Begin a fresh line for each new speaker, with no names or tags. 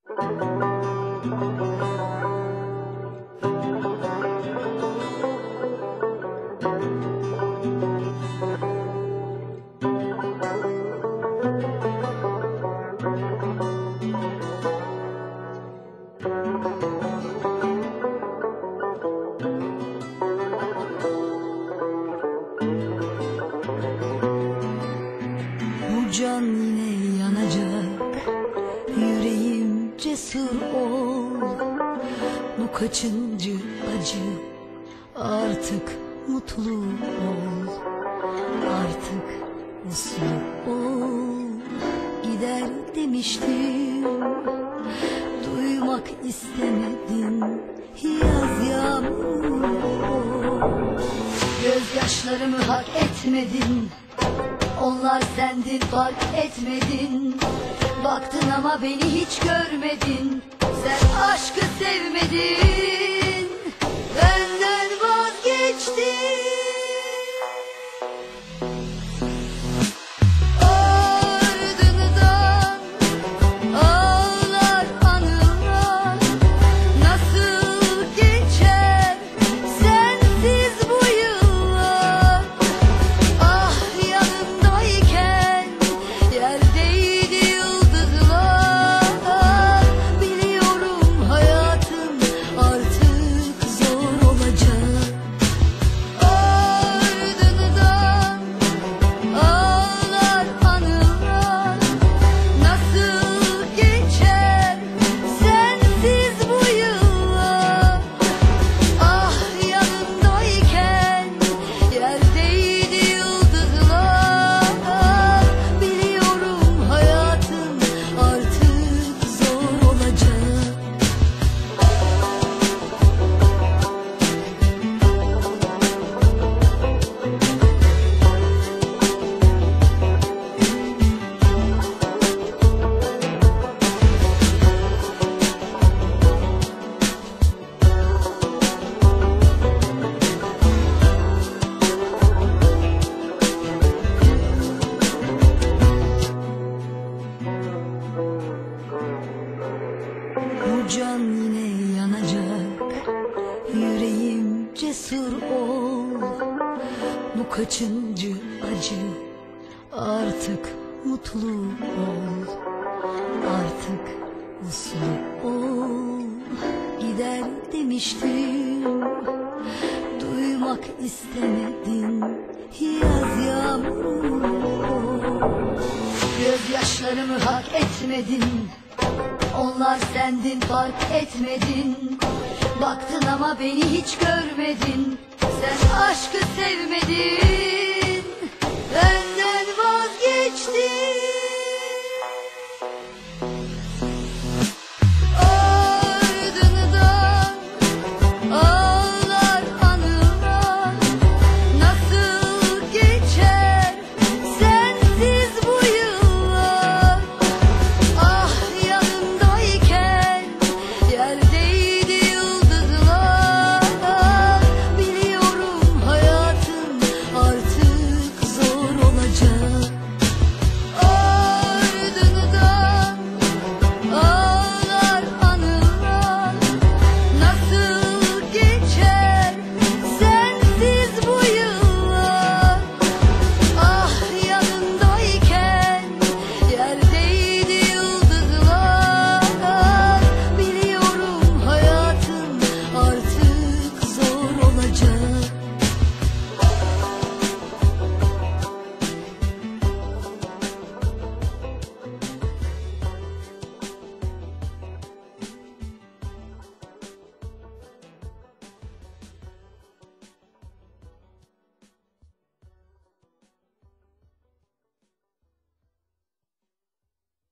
Bu can yine yanacak, yüreğim cesur ol. Bu kaçıncı acı, artık mutlu ol. Artık uslu ol. Gider demiştim, duymak istemedin. Yaz yağmur ol. Gözyaşlarımı hak etmedin, onlar sendin, fark etmedin. Baktın ama beni hiç görmedin. Sen aşkı sevmedin, benden vazgeçtin. Ardından ağlar anılar, nasıl geçer sensiz bu yıllar. Ah, yanındayken yerdeydi yıldızlar. Biliyorum hayatım artık zor olacak. Ardından ağlar anılar, nasıl geçer sensiz bu yıllar. Ah, yanındayken yerdeydi yıldızlar. Biliyorum hayatım artık zor olacak. Bu can yine yanacak, yüreğim cesur ol. Bu kaçıncı acı, artık mutlu ol. Artık uslu ol. Gider demiştim, duymak istemedin. Yaz yağmur ol. Gözyaşlarımı hak etmedin, onlar sendin, fark etmedin. Baktın ama beni hiç görmedin. Sen aşkı sevmedin, benden vazgeçtin.